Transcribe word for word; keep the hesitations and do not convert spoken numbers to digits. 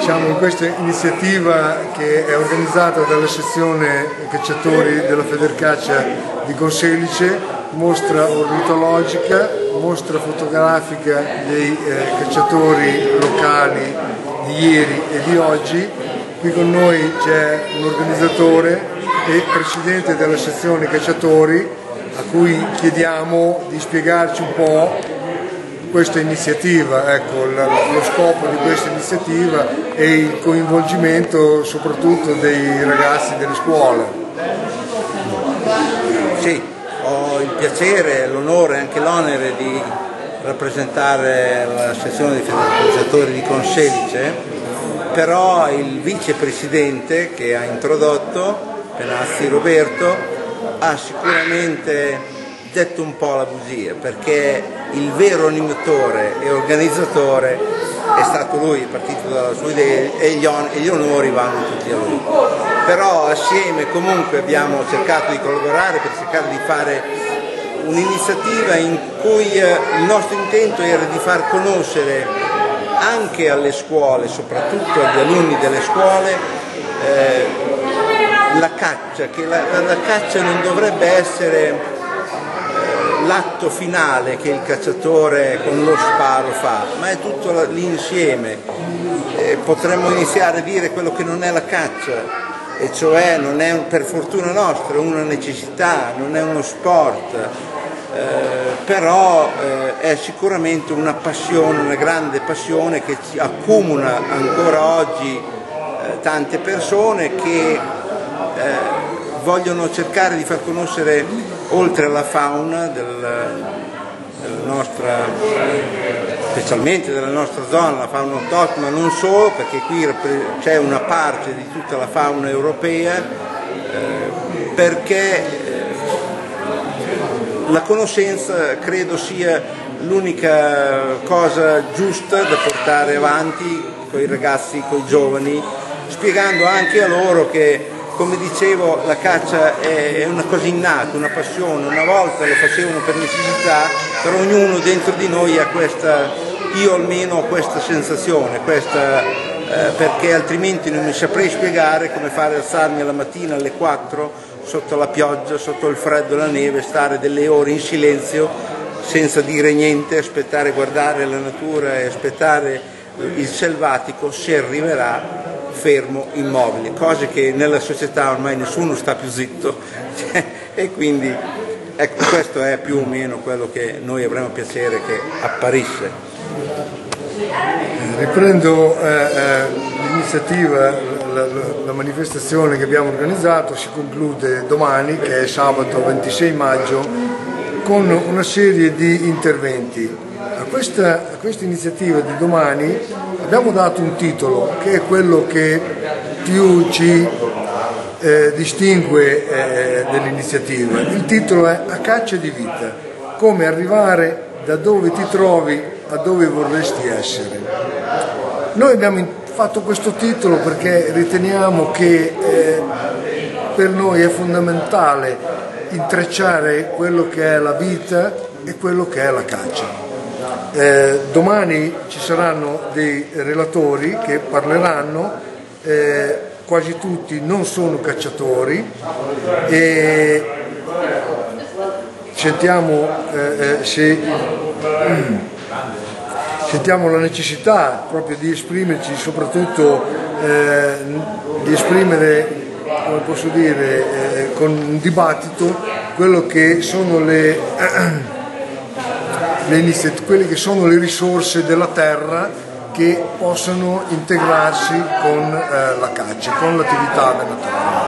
Diciamo, in questa iniziativa che è organizzata dalla sezione cacciatori della Federcaccia di Conselice, mostra ornitologica, mostra fotografica dei eh, cacciatori locali di ieri e di oggi. Qui con noi c'è un organizzatore e presidente della sezione cacciatori, a cui chiediamo di spiegarci un po' questa iniziativa, ecco, lo scopo di questa iniziativa e il coinvolgimento soprattutto dei ragazzi delle scuole. Sì, ho il piacere, l'onore e anche l'onere di rappresentare la sezione dei cacciatori di Conselice, però il vicepresidente che ha introdotto, Penazzi Roberto, ha sicuramente detto un po' la bugia, perché il vero animatore e organizzatore è stato lui, è partito dalla sua idea e gli, on e gli onori vanno tutti a lui. Però assieme comunque abbiamo cercato di collaborare per cercare di fare un'iniziativa in cui eh, il nostro intento era di far conoscere anche alle scuole, soprattutto agli alunni delle scuole, eh, la caccia, che la, la, la caccia non dovrebbe essere l'atto finale che il cacciatore con lo sparo fa, ma è tutto l'insieme. Eh, potremmo iniziare a dire quello che non è la caccia, e cioè non è per fortuna nostra una necessità, non è uno sport, eh, però eh, è sicuramente una passione, una grande passione che ci accomuna ancora oggi eh, tante persone che eh, vogliono cercare di far conoscere, oltre alla fauna del, della nostra, specialmente della nostra zona, la fauna autoctona, ma non solo, perché qui c'è una parte di tutta la fauna europea, eh, perché eh, la conoscenza credo sia l'unica cosa giusta da portare avanti con i ragazzi, con i giovani, spiegando anche a loro che, come dicevo, la caccia è una cosa innata, una passione. Una volta lo facevano per necessità, però ognuno dentro di noi ha questa, io almeno ho questa sensazione, questa, eh, perché altrimenti non mi saprei spiegare come fare alzarmi alla mattina alle quattro sotto la pioggia, sotto il freddo e la neve, stare delle ore in silenzio senza dire niente, aspettare, guardare la natura e aspettare il selvatico se arriverà, fermo, immobile, cose che nella società ormai nessuno sta più zitto, e quindi ecco, questo è più o meno quello che noi avremmo piacere che apparisse. Riprendo eh, eh, l'iniziativa, la, la, la manifestazione che abbiamo organizzato si conclude domani, che è sabato ventisei maggio, con una serie di interventi. A questa, a questa iniziativa di domani abbiamo dato un titolo che è quello che più ci eh, distingue eh, dell'iniziativa. Il titolo è A caccia di vita, come arrivare da dove ti trovi a dove vorresti essere. Noi abbiamo fatto questo titolo perché riteniamo che eh, per noi è fondamentale intrecciare quello che è la vita e quello che è la caccia. Eh, domani ci saranno dei relatori che parleranno, eh, quasi tutti non sono cacciatori, e sentiamo, eh, eh, se, mm, sentiamo la necessità proprio di esprimerci, soprattutto eh, di esprimere, come posso dire, eh, con un dibattito quello che sono le eh, quelle che sono le risorse della terra che possono integrarsi con eh, la caccia, con l'attività venatoria.